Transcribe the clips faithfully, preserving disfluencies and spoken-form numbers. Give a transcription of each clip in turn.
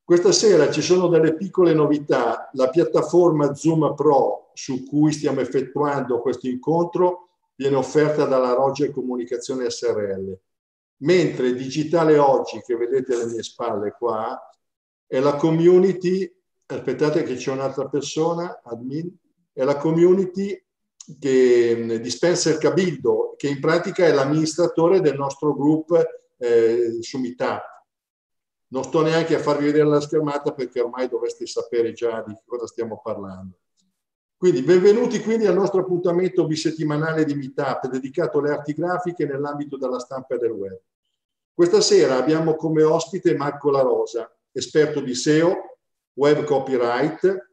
Questa sera ci sono delle piccole novità. La piattaforma Zoom Pro su cui stiamo effettuando questo incontro viene offerta dalla Roger Comunicazione S R L, mentre Digitale Oggi, che vedete alle mie spalle qua, è la community, aspettate che c'è un'altra persona, admin, è la community che, di Spencer Cabildo, che in pratica è l'amministratore del nostro gruppo eh, su Meetup. Non sto neanche a farvi vedere la schermata perché ormai dovreste sapere già di cosa stiamo parlando. Quindi benvenuti quindi al nostro appuntamento bisettimanale di Meetup dedicato alle arti grafiche nell'ambito della stampa e del web. Questa sera abbiamo come ospite Marco La Rosa, esperto di S E O, web copyright,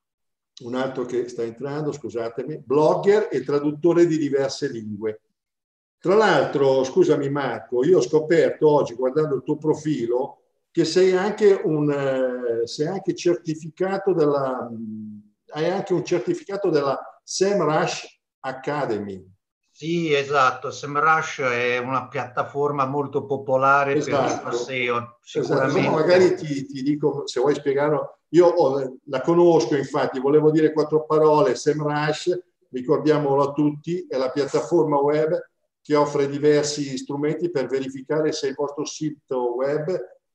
un altro che sta entrando, scusatemi, blogger e traduttore di diverse lingue. Tra l'altro, scusami Marco, io ho scoperto oggi guardando il tuo profilo che sei anche un eh, sei anche certificato della hai anche un certificato della SEMrush Academy. Sì, esatto, SEMrush è una piattaforma molto popolare Esatto. per il S E O, Sicuramente. sicuramente. Esatto. Magari ti, ti dico, se vuoi spiegarlo, io ho, la conosco, infatti, volevo dire quattro parole. SEMrush, ricordiamolo a tutti, è la piattaforma web che offre diversi strumenti per verificare se il vostro sito web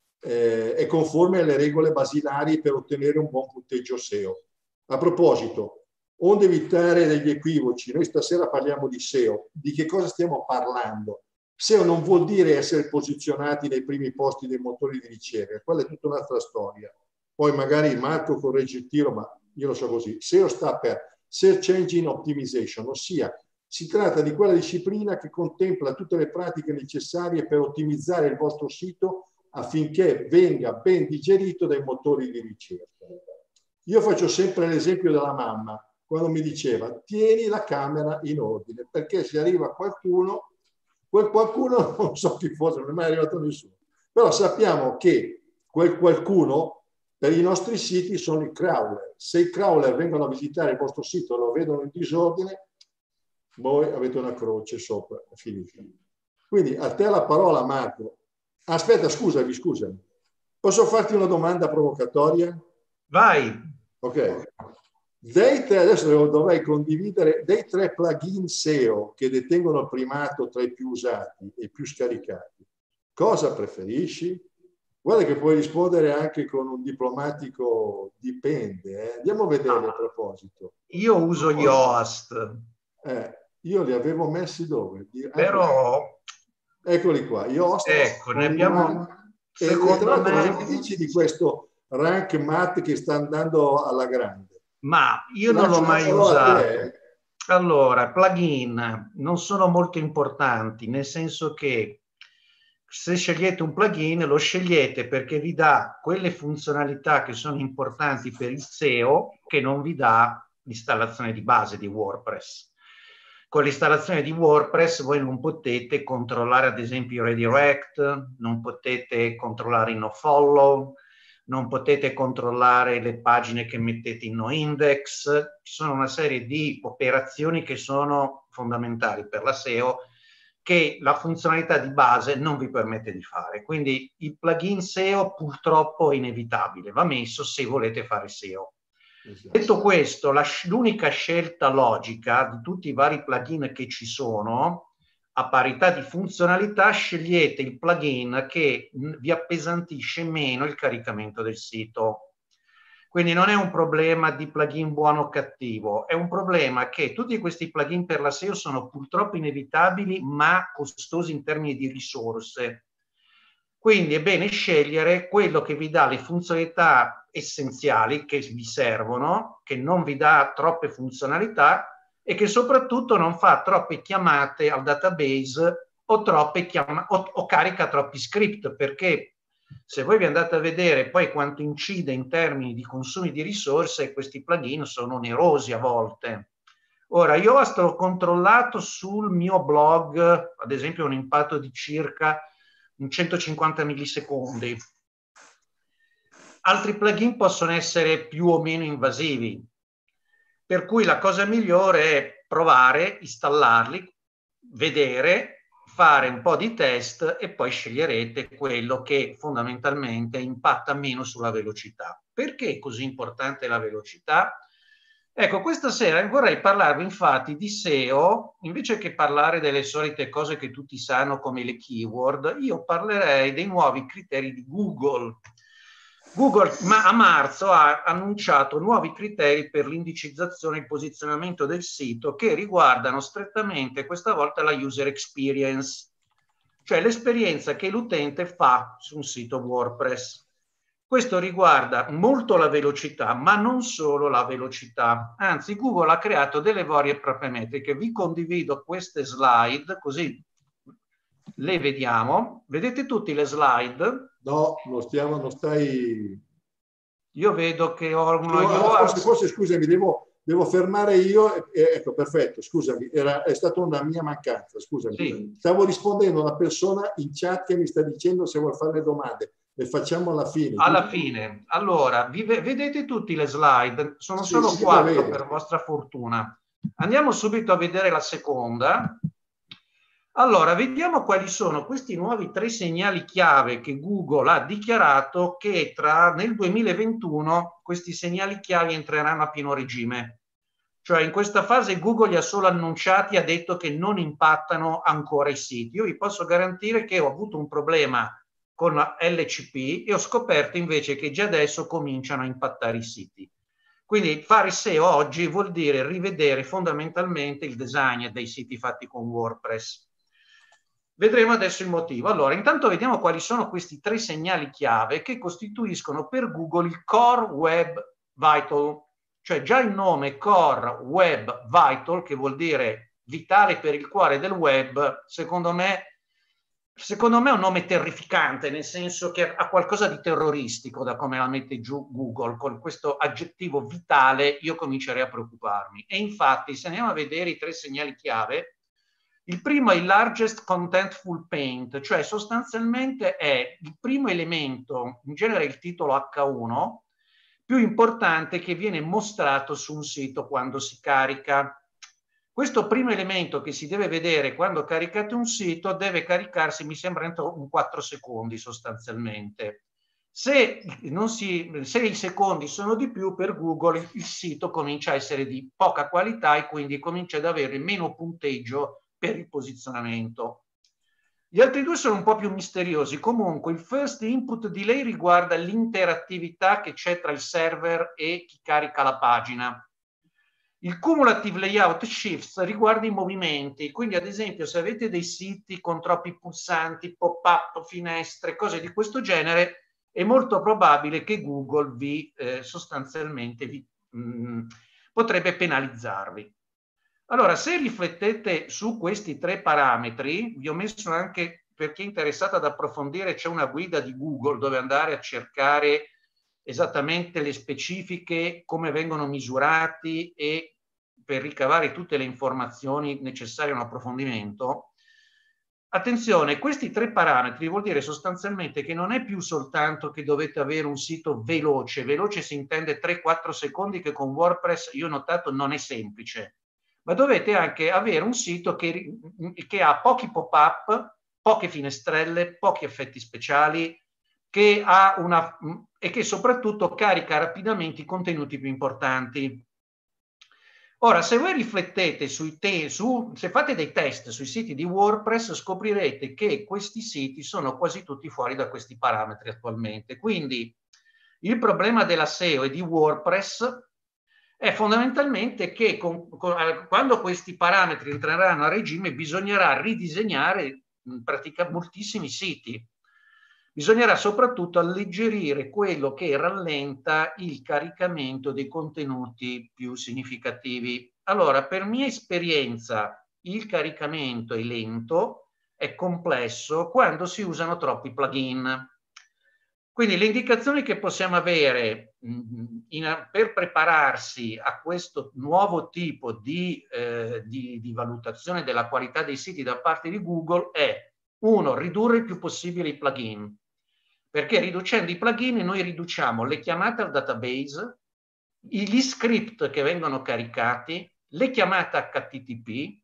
Eh, è conforme alle regole basilari per ottenere un buon punteggio S E O. A proposito, onde evitare degli equivoci, noi stasera parliamo di S E O. Di che cosa stiamo parlando? S E O non vuol dire essere posizionati nei primi posti dei motori di ricerca, quella è tutta un'altra storia. Poi magari Marco corregge il tiro, ma io lo so così. S E O sta per Search Engine Optimization, ossia si tratta di quella disciplina che contempla tutte le pratiche necessarie per ottimizzare il vostro sito affinché venga ben digerito dai motori di ricerca. Io faccio sempre l'esempio della mamma, quando mi diceva tieni la camera in ordine, perché se arriva qualcuno, quel qualcuno non so chi fosse, non è mai arrivato nessuno, però sappiamo che quel qualcuno per i nostri siti sono i crawler. Se i crawler vengono a visitare il vostro sito e lo vedono in disordine, voi avete una croce sopra, è finita. Quindi a te la parola, Marco. Aspetta, scusami, scusami. Posso farti una domanda provocatoria? Vai. Ok. Dei tre, adesso dovrei condividere, dei tre plugin S E O che detengono il primato tra i più usati e più scaricati, cosa preferisci? Guarda che puoi rispondere anche con un diplomatico dipende. Eh. Andiamo a vedere a proposito. Io uso Yoast. Eh, io li avevo messi dove? Però... Eccoli qua, Yoast. Ecco, ne abbiamo... E, e tra l'altro cosa mi dici di questo Rank Math che sta andando alla grande? Ma io non l'ho mai usato. Allora, plugin non sono molto importanti, nel senso che se scegliete un plugin lo scegliete perché vi dà quelle funzionalità che sono importanti per il S E O che non vi dà l'installazione di base di WordPress. Con l'installazione di WordPress voi non potete controllare ad esempio i redirect, non potete controllare i nofollow, non potete controllare le pagine che mettete in noindex. Ci sono una serie di operazioni che sono fondamentali per la S E O che la funzionalità di base non vi permette di fare. Quindi il plugin S E O purtroppo è inevitabile, va messo se volete fare S E O. Esatto. Detto questo, l'unica scelta logica di tutti i vari plugin che ci sono, a parità di funzionalità, scegliete il plugin che vi appesantisce meno il caricamento del sito. Quindi non è un problema di plugin buono o cattivo, è un problema che tutti questi plugin per la S E O sono purtroppo inevitabili ma costosi in termini di risorse. Quindi è bene scegliere quello che vi dà le funzionalità essenziali che vi servono, che non vi dà troppe funzionalità e che soprattutto non fa troppe chiamate al database o, troppe chiama- o, o carica troppi script, perché se voi vi andate a vedere poi quanto incide in termini di consumi di risorse, questi plugin sono onerosi a volte. Ora, io ho controllato sul mio blog, ad esempio, un impatto di circa un centocinquanta millisecondi. Altri plugin possono essere più o meno invasivi, per cui la cosa migliore è provare, installarli, vedere, fare un po' di test e poi sceglierete quello che fondamentalmente impatta meno sulla velocità. Perché è così importante la velocità? Ecco, questa sera vorrei parlarvi infatti di S E O, invece che parlare delle solite cose che tutti sanno come le keyword, io parlerei dei nuovi criteri di Google. Google ma a marzo ha annunciato nuovi criteri per l'indicizzazione e il posizionamento del sito che riguardano strettamente questa volta la user experience, cioè l'esperienza che l'utente fa su un sito WordPress. Questo riguarda molto la velocità, ma non solo la velocità. Anzi, Google ha creato delle vere e proprie metriche. Vi condivido queste slide, così le vediamo. Vedete tutti le slide? No, non stiamo, non stai... Io vedo che ho una... No, io forse, forse, scusami, devo, devo fermare io. Eh, ecco, perfetto, scusami, era, è stata una mia mancanza, scusami. Sì. Stavo rispondendo a una persona in chat che mi sta dicendo se vuole fare le domande. Le facciamo alla fine. Alla giusto? fine. Allora, vi, vedete tutti le slide? Sono sì, solo sì, quattro per vostra fortuna. Andiamo subito a vedere la seconda. Allora, vediamo quali sono questi nuovi tre segnali chiave che Google ha dichiarato che tra nel duemilaventuno questi segnali chiave entreranno a pieno regime. Cioè in questa fase Google li ha solo annunciati, ha detto che non impattano ancora i siti. Io vi posso garantire che ho avuto un problema con L C P e ho scoperto invece che già adesso cominciano a impattare i siti. Quindi fare S E O oggi vuol dire rivedere fondamentalmente il design dei siti fatti con WordPress. Vedremo adesso il motivo. Allora, intanto vediamo quali sono questi tre segnali chiave che costituiscono per Google il Core Web Vital, cioè già il nome Core Web Vital, che vuol dire vitale per il cuore del web, secondo me Secondo me è un nome terrificante, nel senso che ha qualcosa di terroristico da come la mette giù Google. Con questo aggettivo vitale io comincerei a preoccuparmi. E infatti, se andiamo a vedere i tre segnali chiave, il primo è il largest contentful paint, cioè sostanzialmente è il primo elemento, in genere il titolo acca uno, più importante che viene mostrato su un sito quando si carica. Questo primo elemento che si deve vedere quando caricate un sito deve caricarsi, mi sembra, entro un quattro secondi sostanzialmente. Se, non si, se i secondi sono di più, per Google il sito comincia a essere di poca qualità e quindi comincia ad avere meno punteggio per il posizionamento. Gli altri due sono un po' più misteriosi. Comunque il first input delay riguarda l'interattività che c'è tra il server e chi carica la pagina. Il cumulative layout shifts riguarda i movimenti, quindi ad esempio se avete dei siti con troppi pulsanti, pop-up, finestre, cose di questo genere, è molto probabile che Google vi eh, sostanzialmente vi, mh, potrebbe penalizzarvi. Allora, se riflettete su questi tre parametri, vi ho messo anche, per chi è interessato ad approfondire, c'è una guida di Google dove andare a cercare esattamente le specifiche, come vengono misurati e per ricavare tutte le informazioni necessarie a un approfondimento. Attenzione, questi tre parametri vuol dire sostanzialmente che non è più soltanto che dovete avere un sito veloce, veloce si intende tre quattro secondi, che con WordPress io ho notato non è semplice, ma dovete anche avere un sito che, che ha pochi pop-up, poche finestrelle, pochi effetti speciali, che ha una, e che soprattutto carica rapidamente i contenuti più importanti. Ora, se voi riflettete sui te, su, se fate dei test sui siti di WordPress, scoprirete che questi siti sono quasi tutti fuori da questi parametri attualmente. Quindi il problema della S E O e di WordPress è fondamentalmente che con, con, quando questi parametri entreranno a regime bisognerà ridisegnare in pratica moltissimi siti. Bisognerà soprattutto alleggerire quello che rallenta il caricamento dei contenuti più significativi. Allora, per mia esperienza, il caricamento è lento, è complesso quando si usano troppi plugin. Quindi le indicazioni che possiamo avere in, per prepararsi a questo nuovo tipo di, eh, di, di valutazione della qualità dei siti da parte di Google è: uno, ridurre il più possibile i plugin, perché riducendo i plugin noi riduciamo le chiamate al database, gli script che vengono caricati, le chiamate acca ti ti pi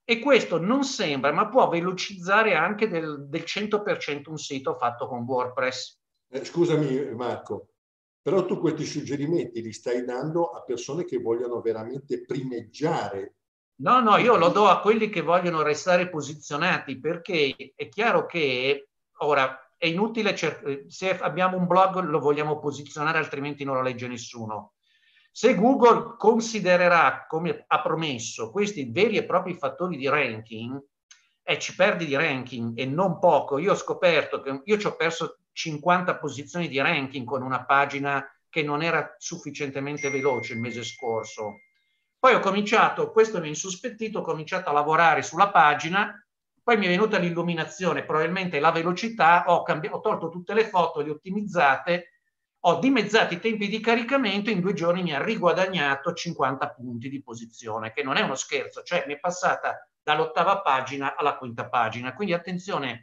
E questo non sembra, ma può velocizzare anche del, del cento per cento un sito fatto con WordPress. Eh, scusami Marco, però tu questi suggerimenti li stai dando a persone che vogliono veramente primeggiare. No, no, io lo do a quelli che vogliono restare posizionati, perché è chiaro che ora è inutile, se abbiamo un blog lo vogliamo posizionare, altrimenti non lo legge nessuno. Se Google considererà, come ha promesso, questi veri e propri fattori di ranking, eh, ci perdi di ranking e non poco. Io ho scoperto che io ci ho perso cinquanta posizioni di ranking con una pagina che non era sufficientemente veloce il mese scorso. Poi ho cominciato, questo mi ha insospettito, ho cominciato a lavorare sulla pagina, poi mi è venuta l'illuminazione, probabilmente la velocità, ho, ho tolto tutte le foto, le ho ottimizzate, ho dimezzato i tempi di caricamento, in due giorni mi ha riguadagnato cinquanta punti di posizione, che non è uno scherzo, cioè mi è passata dall'ottava pagina alla quinta pagina. Quindi attenzione,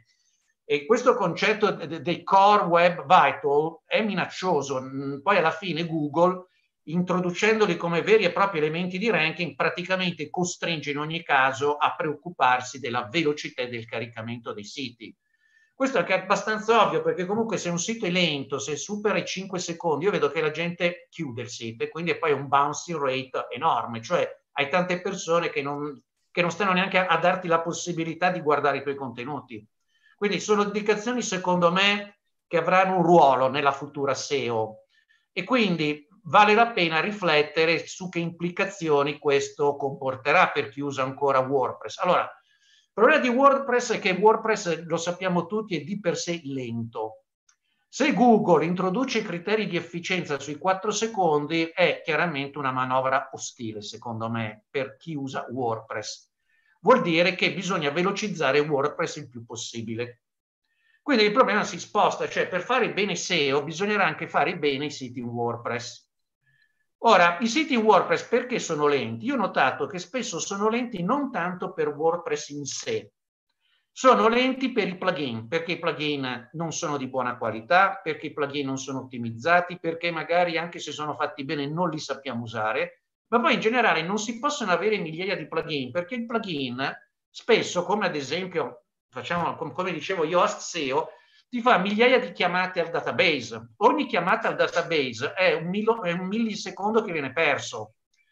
e questo concetto dei core web vital è minaccioso. Poi alla fine Google, introducendoli come veri e propri elementi di ranking, praticamente costringe in ogni caso a preoccuparsi della velocità del caricamento dei siti. Questo è abbastanza ovvio, perché comunque se un sito è lento, se supera i cinque secondi, io vedo che la gente chiude il sito e quindi poi è un bouncing rate enorme, cioè hai tante persone che non, che non stanno neanche a, a darti la possibilità di guardare i tuoi contenuti. Quindi sono indicazioni, secondo me, che avranno un ruolo nella futura S E O, e quindi vale la pena riflettere su che implicazioni questo comporterà per chi usa ancora WordPress. Allora, il problema di WordPress è che WordPress, lo sappiamo tutti, è di per sé lento. Se Google introduce criteri di efficienza sui quattro secondi, è chiaramente una manovra ostile, secondo me, per chi usa WordPress. Vuol dire che bisogna velocizzare WordPress il più possibile. Quindi il problema si sposta, cioè per fare bene S E O bisognerà anche fare bene i siti in WordPress. Ora, i siti in WordPress perché sono lenti? Io ho notato che spesso sono lenti non tanto per WordPress in sé, sono lenti per i plugin, perché i plugin non sono di buona qualità, perché i plugin non sono ottimizzati, perché magari anche se sono fatti bene non li sappiamo usare, ma poi in generale non si possono avere migliaia di plugin, perché il plugin spesso, come ad esempio, facciamo come dicevo io, Yoast S E O, ti fa migliaia di chiamate al database. Ogni chiamata al database è un, milo, è un millisecondo che viene perso.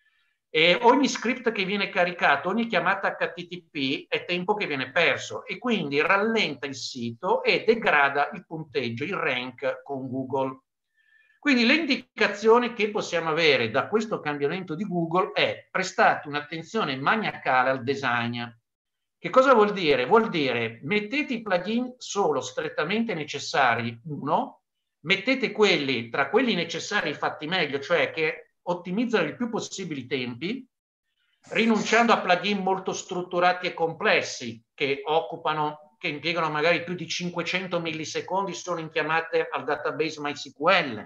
E ogni script che viene caricato, ogni chiamata H T T P è tempo che viene perso e quindi rallenta il sito e degrada il punteggio, il rank con Google. Quindi le indicazioni che possiamo avere da questo cambiamento di Google è: prestate un'attenzione maniacale al design. Che cosa vuol dire? Vuol dire mettete i plugin solo strettamente necessari, uno, mettete quelli tra quelli necessari fatti meglio, cioè che ottimizzano il più possibile i tempi, rinunciando a plugin molto strutturati e complessi che occupano, che impiegano magari più di cinquecento millisecondi solo in chiamate al database MySQL.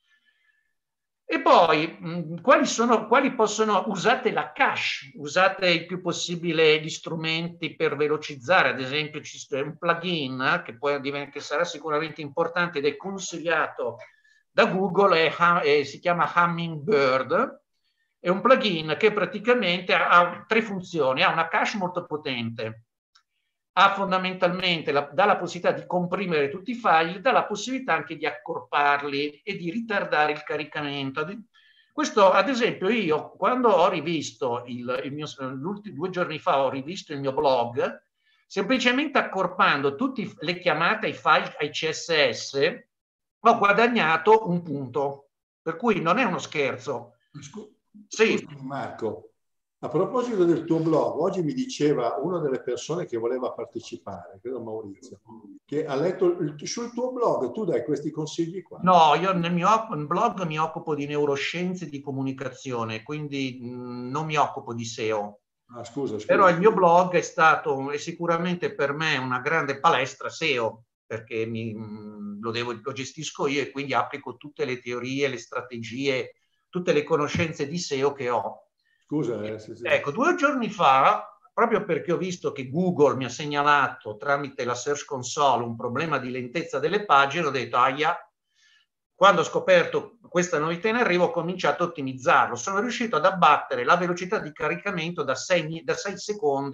E poi, mh, quali sono, quali possono, usate la cache, usate il più possibile gli strumenti per velocizzare, ad esempio c'è un plugin che, poi, che sarà sicuramente importante ed è consigliato da Google, è, è, si chiama Hummingbird, è un plugin che praticamente ha, ha tre funzioni, ha una cache molto potente, ha fondamentalmente la, dà la possibilità di comprimere tutti i file, dà la possibilità anche di accorparli e di ritardare il caricamento. Questo, ad esempio, io quando ho rivisto il, il mio, due giorni fa ho rivisto il mio blog, semplicemente accorpando tutte le chiamate ai file ai C S S, ho guadagnato un punto, per cui non è uno scherzo. Scusi, sì. Marco, a proposito del tuo blog, oggi mi diceva una delle persone che voleva partecipare, credo Maurizio, che ha letto il, sul tuo blog, tu dai questi consigli qua? No, io nel mio blog mi occupo di neuroscienze e di comunicazione, quindi mh, non mi occupo di S E O. Ah, scusa, scusa. Però il mio blog è stato, è sicuramente per me una grande palestra S E O, perché mi, mh, lo, devo, lo gestisco io e quindi applico tutte le teorie, le strategie, tutte le conoscenze di S E O che ho. Scusa, eh, sì, sì. Ecco, due giorni fa, proprio perché ho visto che Google mi ha segnalato tramite la Search Console un problema di lentezza delle pagine, ho detto, ahia, quando ho scoperto questa novità in arrivo ho cominciato a ottimizzarlo. Sono riuscito ad abbattere la velocità di caricamento da sei, da sei secondi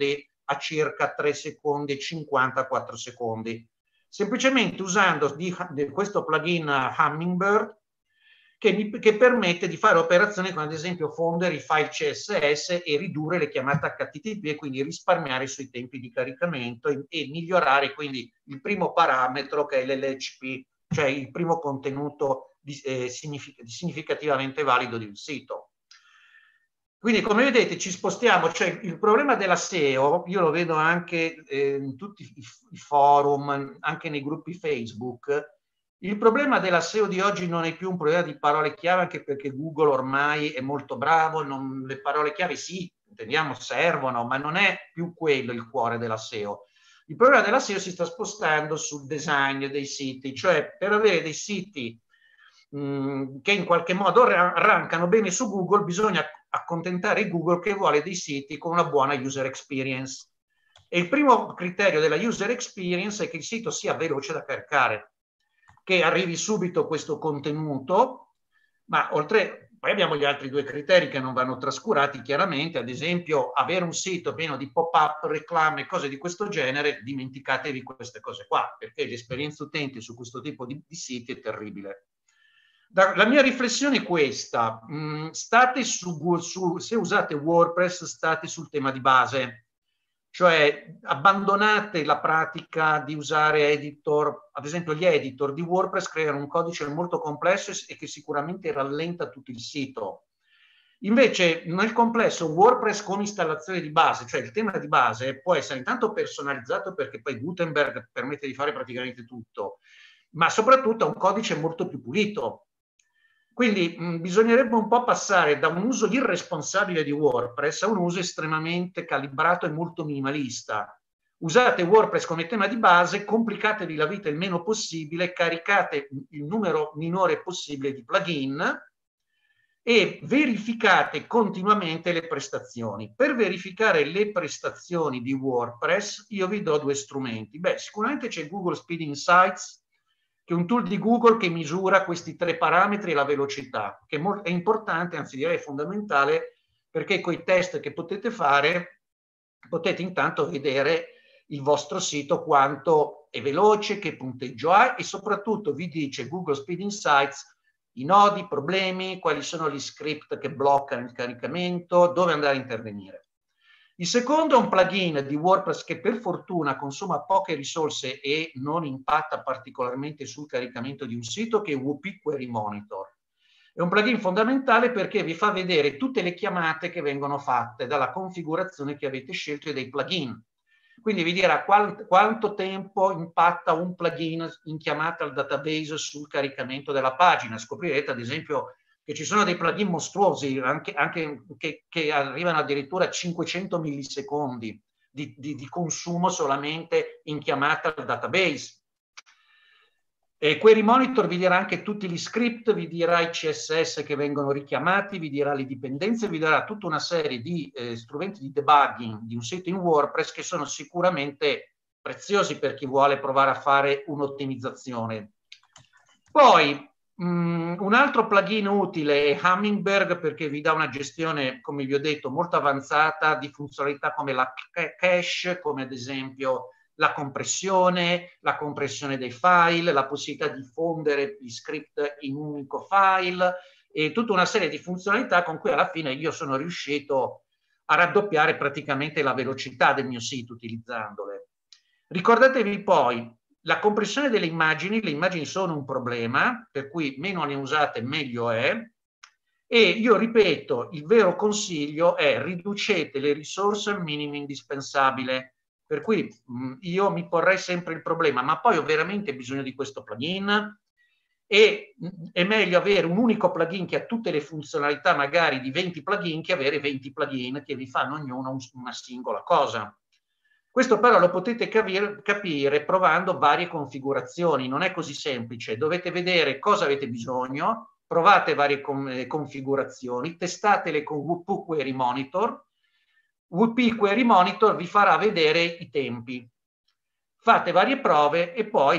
a circa tre secondi e cinquanta, quattro secondi. Semplicemente usando di, di questo plugin Hummingbird che, mi, che permette di fare operazioni come ad esempio fondere i file C S S e ridurre le chiamate H T T P e quindi risparmiare sui tempi di caricamento e, e migliorare quindi il primo parametro che è l'L C P, cioè il primo contenuto di, eh, signific- significativamente valido di un sito. Quindi come vedete ci spostiamo, cioè il problema della S E O, io lo vedo anche eh, in tutti i, i forum, anche nei gruppi Facebook, il problema della S E O di oggi non è più un problema di parole chiave, anche perché Google ormai è molto bravo, non, le parole chiave sì, intendiamo, servono, ma non è più quello il cuore della S E O. Il problema della S E O si sta spostando sul design dei siti, cioè per avere dei siti mh, che in qualche modo rankano bene su Google bisogna accontentare Google che vuole dei siti con una buona user experience. E il primo criterio della user experience è che il sito sia veloce da caricare, che arrivi subito questo contenuto, ma oltre, poi abbiamo gli altri due criteri che non vanno trascurati chiaramente, ad esempio avere un sito pieno di pop-up, reclame, cose di questo genere, dimenticatevi queste cose qua, perché l'esperienza utente su questo tipo di, di siti è terribile. La mia riflessione è questa, mh, state su, su, se usate WordPress state sul tema di base, cioè abbandonate la pratica di usare editor, ad esempio gli editor di WordPress creano un codice molto complesso e che sicuramente rallenta tutto il sito. Invece nel complesso WordPress con installazione di base, cioè il tema di base può essere intanto personalizzato perché poi Gutenberg permette di fare praticamente tutto, ma soprattutto ha un codice molto più pulito. Quindi mh, bisognerebbe un po' passare da un uso irresponsabile di WordPress a un uso estremamente calibrato e molto minimalista. Usate WordPress come tema di base, complicatevi la vita il meno possibile, caricate il numero minore possibile di plugin e verificate continuamente le prestazioni. Per verificare le prestazioni di WordPress io vi do due strumenti. Beh, sicuramente c'è Google Speed Insights, che è un tool di Google che misura questi tre parametri e la velocità, che è importante, anzi direi fondamentale, perché con i test che potete fare potete intanto vedere il vostro sito quanto è veloce, che punteggio ha e soprattutto vi dice Google Speed Insights i nodi, i problemi, quali sono gli script che bloccano il caricamento, dove andare a intervenire. Il secondo è un plugin di WordPress che per fortuna consuma poche risorse e non impatta particolarmente sul caricamento di un sito, che è W P Query Monitor. È un plugin fondamentale perché vi fa vedere tutte le chiamate che vengono fatte dalla configurazione che avete scelto e dei plugin. Quindi vi dirà qual, quanto tempo impatta un plugin in chiamata al database sul caricamento della pagina. Scoprirete ad esempio che ci sono dei plugin mostruosi anche, anche che, che arrivano addirittura a cinquecento millisecondi di, di, di consumo solamente in chiamata al database. E Query Monitor vi dirà anche tutti gli script, vi dirà i C S S che vengono richiamati, vi dirà le dipendenze, vi darà tutta una serie di eh, strumenti di debugging di un sito in WordPress che sono sicuramente preziosi per chi vuole provare a fare un'ottimizzazione. Poi mh, un altro plugin utile è Hummingbird, perché vi dà una gestione, come vi ho detto, molto avanzata di funzionalità come la cache, come ad esempio la compressione, la compressione dei file, la possibilità di fondere gli script in un unico file e tutta una serie di funzionalità con cui alla fine io sono riuscito a raddoppiare praticamente la velocità del mio sito utilizzandole. Ricordatevi poi la compressione delle immagini, le immagini sono un problema, per cui meno ne usate meglio è, e io ripeto, il vero consiglio è riducete le risorse al minimo indispensabile. Per cui mh, io mi porrei sempre il problema, ma poi ho veramente bisogno di questo plugin e mh, è meglio avere un unico plugin che ha tutte le funzionalità magari di venti plugin che avere venti plugin che vi fanno ognuno un, una singola cosa. Questo però lo potete capire, capire provando varie configurazioni, non è così semplice, dovete vedere cosa avete bisogno, provate varie con, configurazioni, testatele con W P Query Monitor. W P Query Monitor vi farà vedere i tempi. Fate varie prove e poi,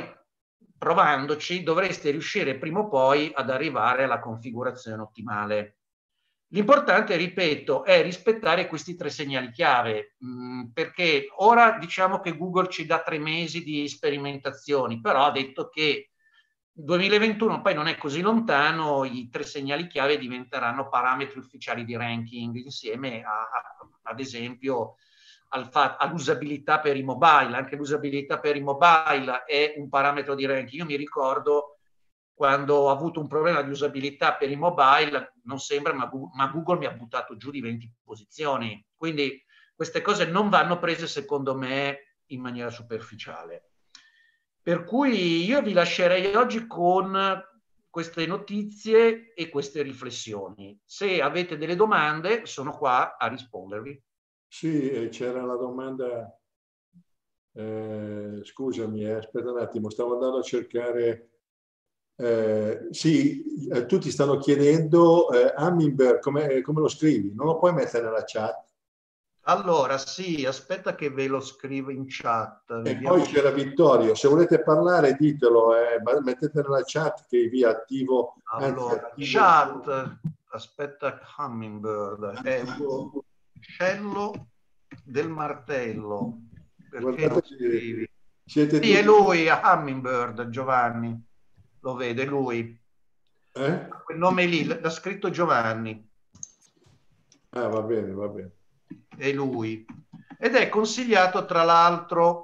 provandoci, dovreste riuscire prima o poi ad arrivare alla configurazione ottimale. L'importante, ripeto, è rispettare questi tre segnali chiave, mh, perché ora diciamo che Google ci dà tre mesi di sperimentazioni, però ha detto che duemilaventuno poi non è così lontano, i tre segnali chiave diventeranno parametri ufficiali di ranking insieme a, a, ad esempio al all'usabilità per i mobile. Anche l'usabilità per i mobile è un parametro di ranking. Io mi ricordo quando ho avuto un problema di usabilità per i mobile, non sembra, ma Google, ma Google mi ha buttato giù di venti posizioni. Quindi queste cose non vanno prese, secondo me, in maniera superficiale. Per cui io vi lascerei oggi con queste notizie e queste riflessioni. Se avete delle domande, sono qua a rispondervi. Sì, c'era la domanda, eh, scusami, eh, aspetta un attimo, stavo andando a cercare. Eh, sì, eh, tutti stanno chiedendo eh, Hummingbird, come, come lo scrivi? Non lo puoi mettere nella chat? Allora, sì, aspetta che ve lo scrivo in chat. E Vediamo. poi c'era Vittorio, se volete parlare ditelo, eh, mettete nella chat che vi attivo. Allora, anzi, attivo, chat, aspetta, Hummingbird, è un attivo, uccello del martello. Perché guardate lo che scrivi? siete Sì, è tutti... lui, è Hummingbird, Giovanni. Lo vede, lui. Eh? Quel nome lì, l'ha scritto Giovanni. Ah, va bene, va bene. È lui. Ed è consigliato, tra l'altro,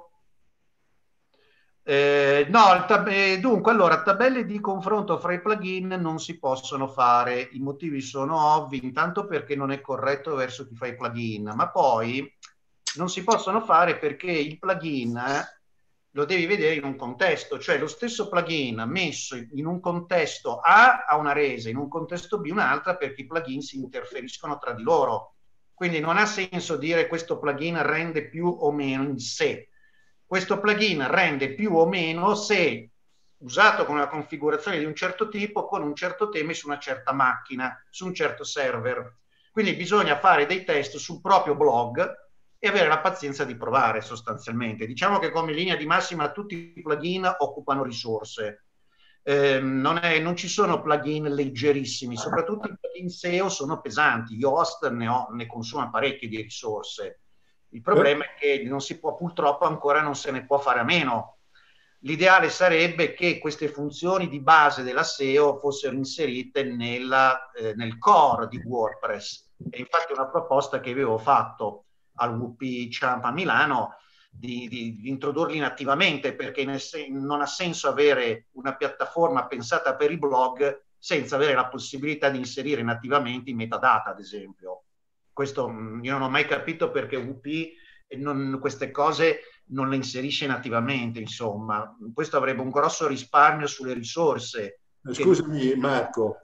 Eh, no, tab- eh, dunque, allora, tabelle di confronto fra i plugin non si possono fare. I motivi sono ovvi, intanto perché non è corretto verso chi fa i plugin, ma poi non si possono fare perché il plugin eh, lo devi vedere in un contesto, cioè lo stesso plugin messo in un contesto A ha una resa, in un contesto B un'altra, perché i plugin si interferiscono tra di loro. Quindi non ha senso dire questo plugin rende più o meno in sé. Questo plugin rende più o meno se usato con una configurazione di un certo tipo, con un certo tema su una certa macchina, su un certo server. Quindi bisogna fare dei test sul proprio blog e avere la pazienza di provare sostanzialmente. Diciamo che come linea di massima tutti i plugin occupano risorse. Eh, non, è, non ci sono plugin leggerissimi, soprattutto i plugin S E O sono pesanti. Yoast ne, ho, ne consuma parecchie di risorse. Il problema è che non si può, purtroppo ancora non se ne può fare a meno. L'ideale sarebbe che queste funzioni di base della S E O fossero inserite nella, eh, nel core di WordPress. E infatti una proposta che avevo fatto al W P Champ a Milano di, di, di introdurli nativamente, perché nel sen- non ha senso avere una piattaforma pensata per i blog senza avere la possibilità di inserire nativamente i metadata, ad esempio. Questo io non ho mai capito perché W P non, queste cose non le inserisce nativamente, insomma. Questo avrebbe un grosso risparmio sulle risorse. Scusami Che... Marco,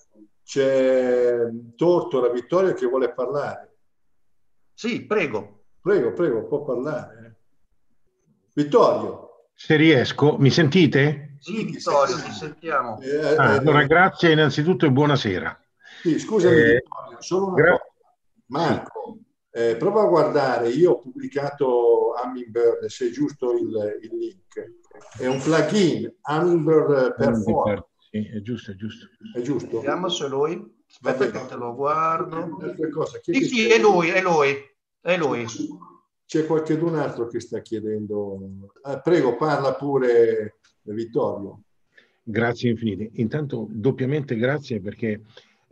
c'è Tortora Vittorio che vuole parlare. Sì, prego. Prego, prego, può parlare. Vittorio. Se riesco, mi sentite? Sì, Vittorio, ti sentiamo. Eh, Ah, eh, allora, grazie innanzitutto e buonasera. sì, scusami Eh, Vittorio, solo una gra- cosa. Marco, eh, prova a guardare, io ho pubblicato Hummingbird, se è giusto il, il link. È un plugin, Hummingbird Perform. Sì, è giusto, è giusto. È giusto? Vediamo se lui... Aspetta che te lo guardo. Sì, sì, è lui, è lui, è lui. C'è qualcun altro che sta chiedendo. Eh, prego, parla pure Vittorio. Grazie infinite. Intanto doppiamente grazie perché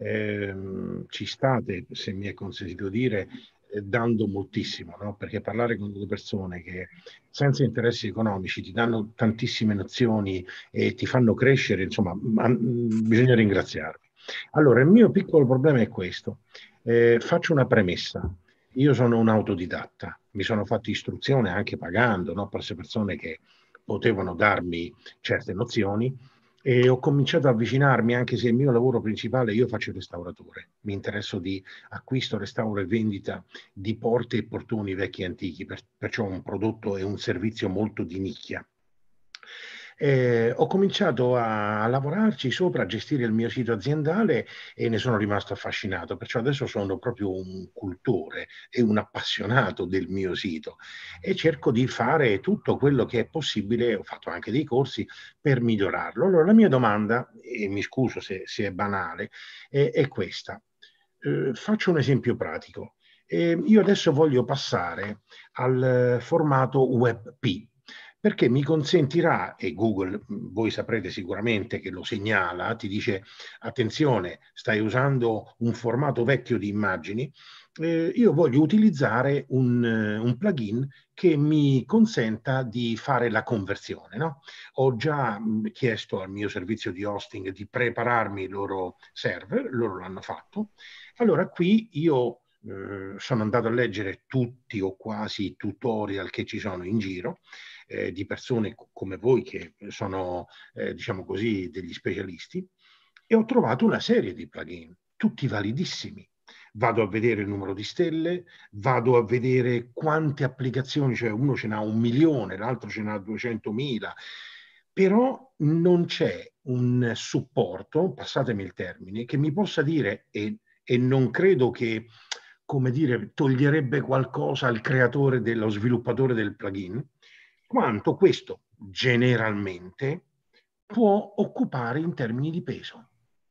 ehm, ci state, se mi è consentito dire, eh, dando moltissimo, no? Perché parlare con delle persone che senza interessi economici ti danno tantissime nozioni e ti fanno crescere, insomma, ma, mh, bisogna ringraziarvi. Allora, il mio piccolo problema è questo. Eh, faccio una premessa. Io sono un autodidatta, mi sono fatto istruzione anche pagando, no? Per persone che potevano darmi certe nozioni e ho cominciato a avvicinarmi, anche se il mio lavoro principale, io faccio il restauratore, mi interesso di acquisto, restauro e vendita di porte e portoni vecchi e antichi, per, perciò un prodotto e un servizio molto di nicchia. Eh, ho cominciato a, a lavorarci sopra, a gestire il mio sito aziendale e ne sono rimasto affascinato, perciò adesso sono proprio un cultore e un appassionato del mio sito e cerco di fare tutto quello che è possibile, ho fatto anche dei corsi per migliorarlo. Allora la mia domanda, e mi scuso se, se è banale, è, è questa. Eh, faccio un esempio pratico. Eh, io adesso voglio passare al formato WebP, perché mi consentirà, e Google, voi saprete sicuramente che lo segnala, ti dice attenzione, stai usando un formato vecchio di immagini, eh, io voglio utilizzare un, un plugin che mi consenta di fare la conversione, no? Ho già mh, chiesto al mio servizio di hosting di prepararmi i loro server, loro l'hanno fatto. Allora qui io eh, sono andato a leggere tutti o quasi i tutorial che ci sono in giro, eh, di persone come voi che sono, eh, diciamo così, degli specialisti, e ho trovato una serie di plugin, tutti validissimi. Vado a vedere il numero di stelle, vado a vedere quante applicazioni, cioè uno ce n'ha un milione, l'altro ce n'ha duecentomila, però non c'è un supporto, passatemi il termine, che mi possa dire, e, e non credo che, come dire, toglierebbe qualcosa al creatore, dello sviluppatore del plugin, quanto questo generalmente può occupare in termini di peso.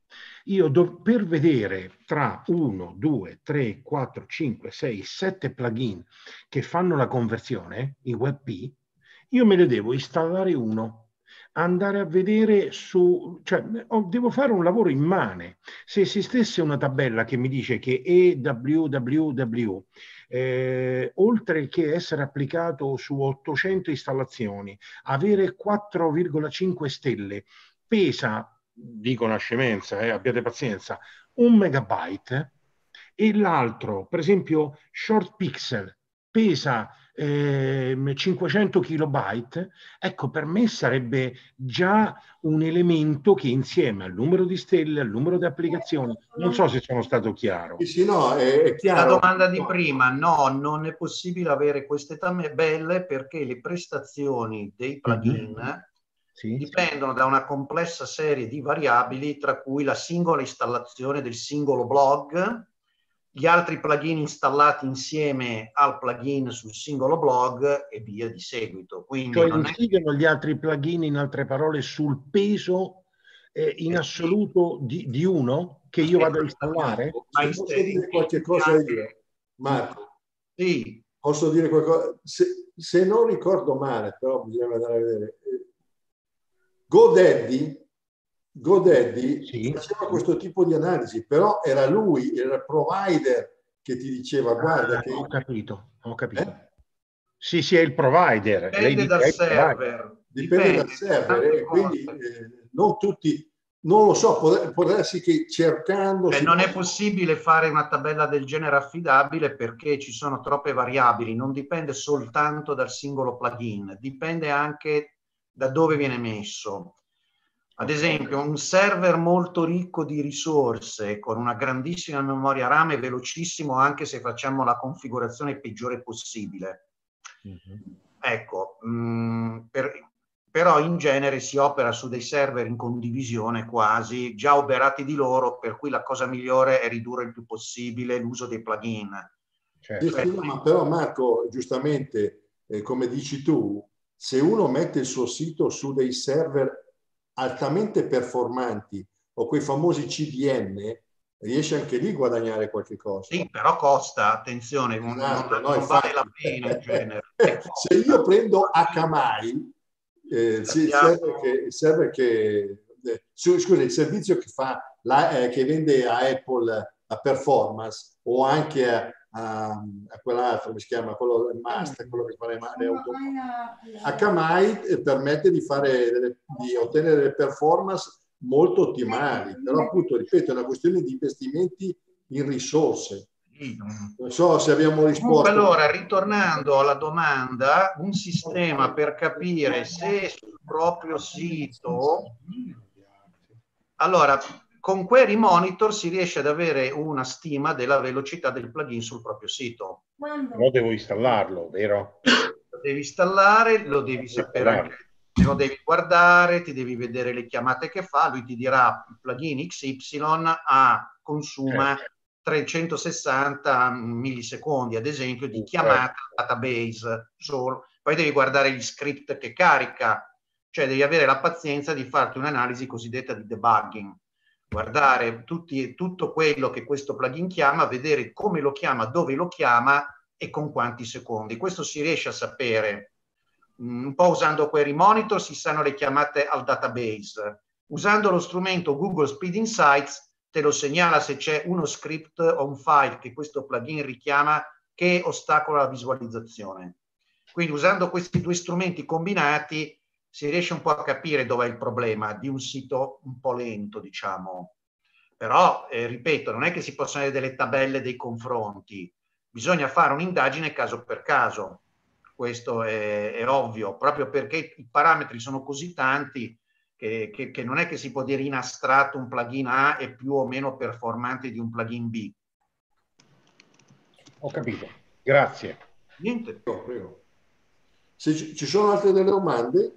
Io do, per vedere tra uno, due, tre, quattro, cinque, sei, sette plugin che fanno la conversione in WebP, io me ne devo installare uno, andare a vedere su, cioè devo fare un lavoro immane. Se esistesse una tabella che mi dice che E W W W, eh, oltre che essere applicato su ottocento installazioni, avere quattro virgola cinque stelle, pesa, dico una scemenza, eh, abbiate pazienza, un megabyte, e l'altro, per esempio, Short Pixel, pesa eh, cinquecento kilobyte, ecco, per me sarebbe già un elemento che insieme al numero di stelle, al numero di applicazioni, non so se sono stato chiaro. Sì, sì, no, è, è chiaro. La domanda di prima, no, non è possibile avere queste tabelle perché le prestazioni dei plugin mm-hmm. sì, dipendono sì. da una complessa serie di variabili, tra cui la singola installazione del singolo blog, gli altri plugin installati insieme al plugin sul singolo blog e via di seguito. Quindi cioè non incidono è... gli altri plugin, in altre parole, sul peso eh, in eh, assoluto sì. di, di uno che io vado a installare? Ma posso dire qualche cosa io, Marco? Sì. Posso dire qualcosa? Se, se non ricordo male, però bisogna andare a vedere. GoDaddy GoDaddy sì, faceva sì. questo tipo di analisi, però era lui, era il provider che ti diceva guarda ah, che... Ho capito, ho capito. Eh? Sì, sì, è il provider. Dipende Lei dal server. provider. Dipende, Dipende dal server e quindi eh, non tutti, non lo so, può, può darsi che cercando... Eh, non è possibile fare una tabella del genere affidabile perché ci sono troppe variabili, non dipende soltanto dal singolo plugin, dipende anche da dove viene messo. Ad esempio, un server molto ricco di risorse, con una grandissima memoria RAM è velocissimo anche se facciamo la configurazione peggiore possibile. Mm-hmm. Ecco, mh, per, però in genere si opera su dei server in condivisione quasi, già operati di loro, per cui la cosa migliore è ridurre il più possibile l'uso dei plugin. Certo. Cioè, sì, ma però Marco, giustamente, eh, come dici tu, se uno mette il suo sito su dei server altamente performanti o quei famosi C D N, riesce anche lì a guadagnare qualche cosa. Sì, però costa, attenzione, esatto, non, no, non vale la pena in genere. Se io prendo Akamai, eh, il, server che, il server che eh, scusa, il servizio che fa la, eh, che vende a Apple la performance o anche a, a, a quell'altro, come si chiama, quello del master, quello che fa le, le auto. Akamai eh, permette di fare delle, di ottenere delle performance molto ottimali, però appunto, ripeto, è una questione di investimenti in risorse. Non so se abbiamo risposto. Allora, ritornando alla domanda, un sistema per capire se sul proprio sito, allora, con Query Monitor si riesce ad avere una stima della velocità del plugin sul proprio sito. Però devo installarlo, vero? Lo devi installare, lo devi sapere anche, lo devi guardare, ti devi vedere le chiamate che fa, lui ti dirà il plugin X Y a consuma eh. trecentosessanta millisecondi, ad esempio, di chiamata database solo. Poi devi guardare gli script che carica, cioè devi avere la pazienza di farti un'analisi cosiddetta di debugging. guardare tutti, tutto quello che questo plugin chiama, vedere come lo chiama, dove lo chiama e con quanti secondi. Questo si riesce a sapere un po' usando Query Monitor, si sanno le chiamate al database. Usando lo strumento Google Speed Insights te lo segnala se c'è uno script o un file che questo plugin richiama che ostacola la visualizzazione. Quindi usando questi due strumenti combinati si riesce un po' a capire dov'è il problema di un sito un po' lento, diciamo. Però, eh, ripeto, non è che si possono avere delle tabelle dei confronti, bisogna fare un'indagine caso per caso. Questo è, è ovvio, proprio perché i parametri sono così tanti che, che, che non è che si può dire in astratto un plugin A è più o meno performante di un plugin B. Ho capito, grazie. Niente. Prego, prego. Se ci, ci sono altre delle domande,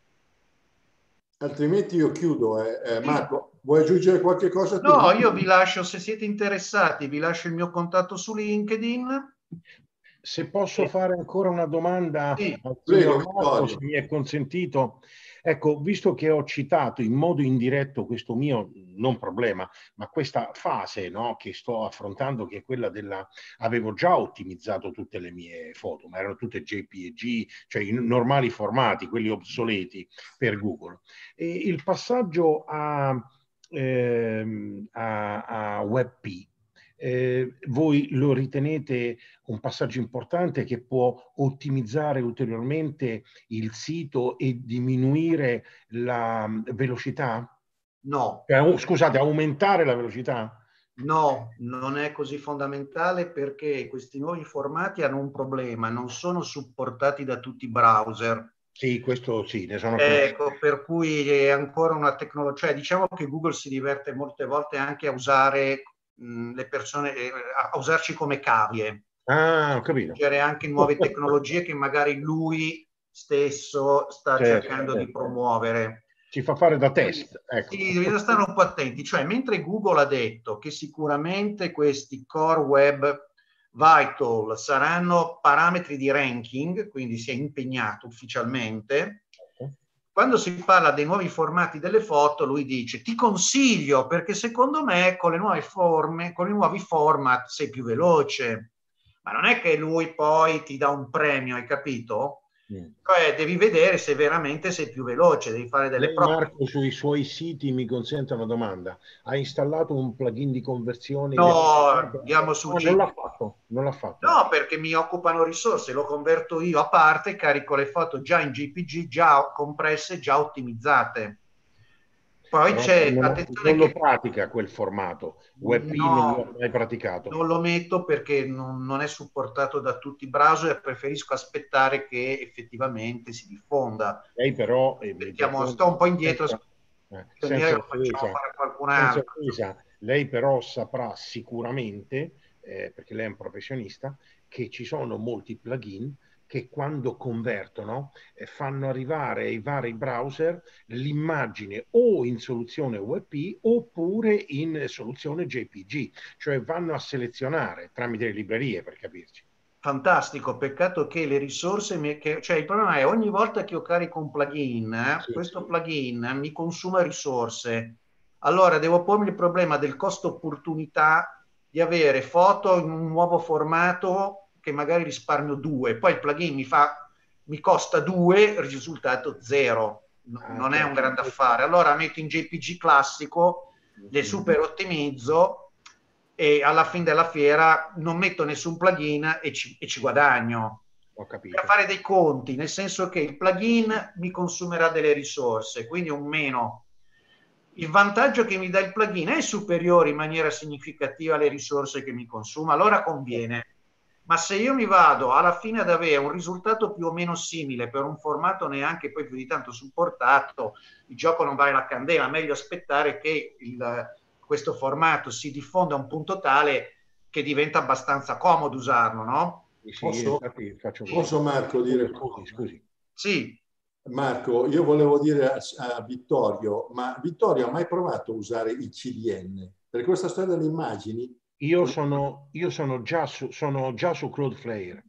altrimenti io chiudo. Eh. Eh, Marco, vuoi aggiungere qualche cosa? No, io vi lascio, se siete interessati, vi lascio il mio contatto su LinkedIn. Se posso fare ancora una domanda sì, al prego, signor Marco, se mi è consentito. Ecco, visto che ho citato in modo indiretto questo mio, non problema, ma questa fase, no, che sto affrontando, che è quella della... Avevo già ottimizzato tutte le mie foto, ma erano tutte J P G, cioè i normali formati, quelli obsoleti per Google. E il passaggio a, ehm, a, a WebP, Eh, voi lo ritenete un passaggio importante che può ottimizzare ulteriormente il sito e diminuire la velocità? No. Eh, scusate, aumentare la velocità? No, non è così fondamentale perché questi nuovi formati hanno un problema, non sono supportati da tutti i browser. Sì, questo sì, ne sono Ecco, per cui è ancora una tecnologia, cioè diciamo che Google si diverte molte volte anche a usare mh, le persone, eh, a usarci come cavie. Ah, ho capito. Aggiungere anche nuove tecnologie che magari lui stesso sta certo, cercando certo. di promuovere. Ci fa fare da test. Ecco. Sì, bisogna stare un po' attenti. Cioè, mentre Google ha detto che sicuramente questi Core Web Vital saranno parametri di ranking, quindi si è impegnato ufficialmente, quando si parla dei nuovi formati delle foto, lui dice ti consiglio perché secondo me con le nuove forme, con i nuovi format sei più veloce. Ma non è che lui poi ti dà un premio, hai capito? Mm. Cioè, devi vedere se veramente sei più veloce, devi fare delle Lei, prove. Marco, sui suoi siti, mi consente una domanda, ha installato un plugin di conversione? No, andiamo su no, non l'ha fatto, non l'ha fatto. No, perché mi occupano risorse, lo converto io a parte, carico le foto già in J P G, già compresse, già ottimizzate. Poi no, c'è, non, attenzione non lo che... pratica quel formato, WebP no, non l'ho mai praticato. Non lo metto perché non, non è supportato da tutti i browser e preferisco aspettare che effettivamente si diffonda. Lei però, Mettiamo, sto un po' indietro, senza, eh, senza senza offesa, fare qualcun senza altro. offesa, lei però saprà sicuramente, eh, perché lei è un professionista, che ci sono molti plugin che quando convertono eh, fanno arrivare ai vari browser l'immagine o in soluzione WebP oppure in soluzione J P G, cioè vanno a selezionare tramite le librerie, per capirci. Fantastico, peccato che le risorse, mi, che, cioè il problema è ogni volta che io carico un plugin, eh, sì, questo sì. plugin mi consuma risorse. Allora devo pormi il problema del costo opportunità di avere foto in un nuovo formato che magari risparmio due, poi il plugin mi fa, mi costa due, il risultato zero. No, Ah, non certo. è un grande affare. Allora metto in J P G classico, le super ottimizzo e alla fine della fiera non metto nessun plugin e ci, e ci guadagno. Ho capito. Per fare dei conti, nel senso che il plugin mi consumerà delle risorse, quindi un meno. Il vantaggio che mi dà il plugin è superiore in maniera significativa alle risorse che mi consuma, allora conviene. Ma se io mi vado alla fine ad avere un risultato più o meno simile per un formato neanche poi più di tanto supportato, il gioco non vale la candela, meglio aspettare che il, questo formato si diffonda a un punto tale che diventa abbastanza comodo usarlo, no? Sì, posso, infatti faccio posso Marco dire scusi, scusi. Sì. Marco, io volevo dire a, a Vittorio, ma Vittorio ha mai provato a usare il C D N? Per questa storia delle immagini? Io sono, io sono già su, sono già su Cloudflare.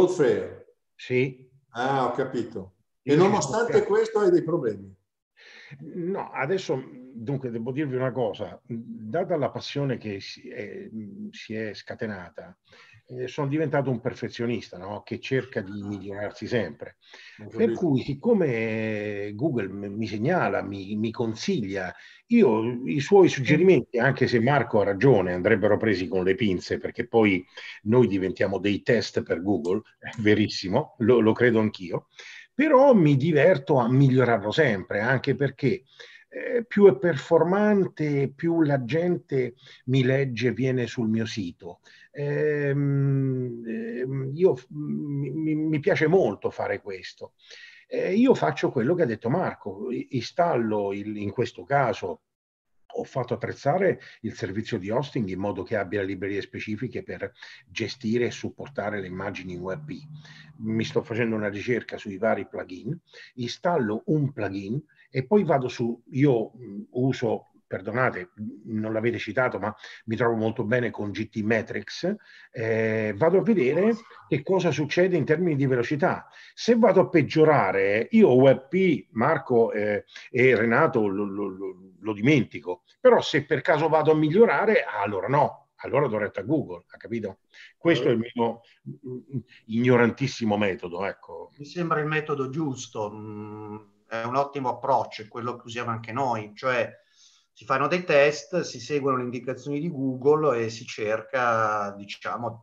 Cloudflare? Sì. Ah, ho capito. E Io nonostante questo hai dei problemi? No, adesso dunque devo dirvi una cosa, data la passione che si è, si è scatenata, eh, sono diventato un perfezionista, no? Che cerca di migliorarsi sempre. Per cui, siccome Google mi segnala, mi, mi consiglia, io i suoi suggerimenti, anche se Marco ha ragione, andrebbero presi con le pinze, perché poi noi diventiamo dei test per Google, è verissimo, lo, lo credo anch'io, però mi diverto a migliorarlo sempre, anche perché eh, più è performante, più la gente mi legge, viene sul mio sito. Ehm, ehm, io, mi, mi piace molto fare questo. Eh, io faccio quello che ha detto Marco, installo il, in questo caso ho fatto attrezzare il servizio di hosting in modo che abbia librerie specifiche per gestire e supportare le immagini U A B. Mi sto facendo una ricerca sui vari plugin, installo un plugin e poi vado su, io uso, perdonate, non l'avete citato, ma mi trovo molto bene con G T Metrics, eh, vado a vedere che cosa succede in termini di velocità. Se vado a peggiorare, io U A P, Marco eh, e Renato lo, lo, lo, lo dimentico, però se per caso vado a migliorare, allora no, allora do retta a Google, ha capito? Questo è il mio ignorantissimo metodo, ecco. Mi sembra il metodo giusto, è un ottimo approccio, quello che usiamo anche noi, cioè si fanno dei test, si seguono le indicazioni di Google e si cerca, diciamo,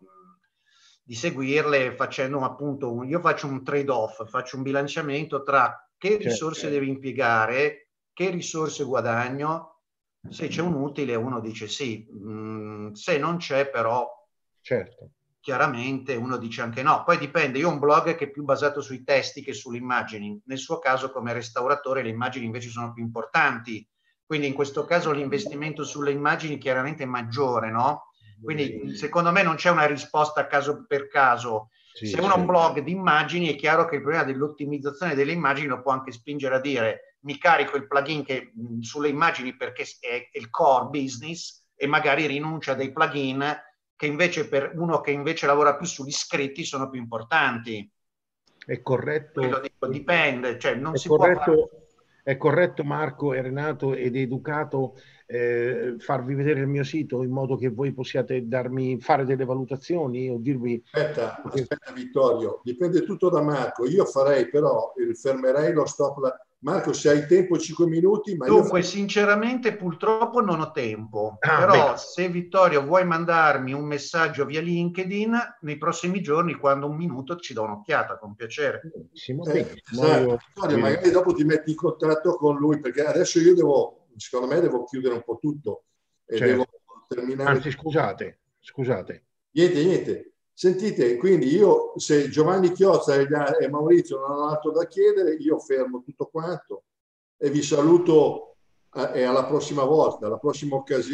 di seguirle facendo appunto, un, io faccio un trade-off, faccio un bilanciamento tra che risorse certo. devo impiegare, che risorse guadagno, se c'è un utile uno dice sì, mm, se non c'è però certo. chiaramente uno dice anche no. Poi dipende, io ho un blog che è più basato sui testi che sulle immagini, nel suo caso come restauratore le immagini invece sono più importanti, quindi in questo caso l'investimento sulle immagini chiaramente è maggiore, no? Quindi secondo me non c'è una risposta caso per caso. Sì, se uno ha un blog di immagini è chiaro che il problema dell'ottimizzazione delle immagini lo può anche spingere a dire mi carico il plugin che, mh, sulle immagini perché è il core business e magari rinuncia a dei plugin che invece per uno che invece lavora più sugli iscritti sono più importanti. È corretto. Quello dico, dipende, cioè non è si corretto, può fare... È corretto Marco e Renato ed educato eh, farvi vedere il mio sito in modo che voi possiate darmi, fare delle valutazioni o dirvi... Aspetta, aspetta Vittorio, dipende tutto da Marco. Io farei però, fermerei lo stop. La... Marco, se hai tempo cinque minuti... Ma Dunque, io... sinceramente purtroppo non ho tempo, ah, però beh. se Vittorio vuoi mandarmi un messaggio via LinkedIn, nei prossimi giorni, quando un minuto, ci do un'occhiata, con piacere. Eh, esatto. Vittorio, magari dopo ti metti in contatto con lui, perché adesso io devo, secondo me, devo chiudere un po' tutto e certo. devo terminare. Anzi, scusate, scusate. Niente, niente. Sentite, quindi io, se Giovanni Chiozza e Maurizio non hanno altro da chiedere, io fermo tutto quanto e vi saluto e alla prossima volta, alla prossima occasione.